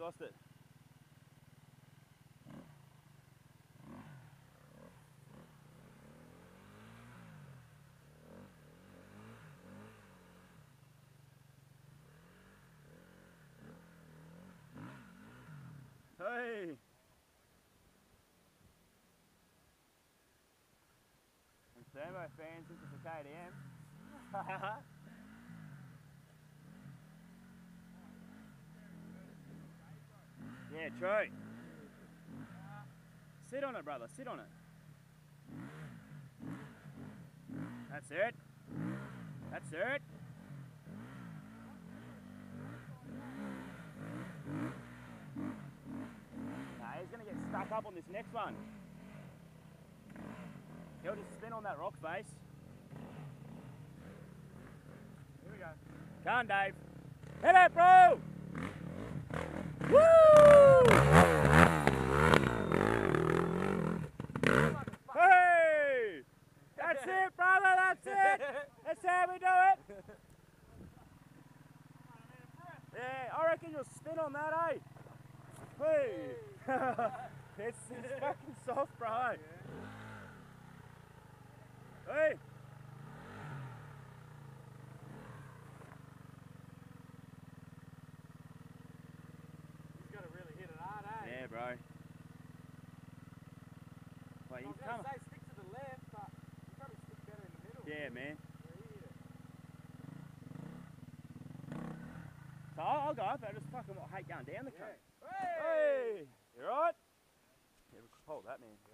lost it. Hey! And Thermo fans, this is a KTM. Yeah, true. Sit on it, brother, sit on it. That's it. That's it. Nah, he's going to get stuck up on this next one. He'll just spin on that rock face. Here we go. Come on, Dave. Hit it, bro! Woo! Hey! That's it, brother, that's it! That's how we do it! Yeah, I reckon you'll spin on that, eh? Hey! It's fucking soft, bro. Hey! He's got to really hit it hard, eh? Yeah, bro. Wait, I you was come. going to say stick to the left, but you probably stick better in the middle. Yeah, man. Yeah, he hit it. So I'll go up. I just fucking hate going down the Yeah. cunt. Hey! You right? Yeah, hold that, man.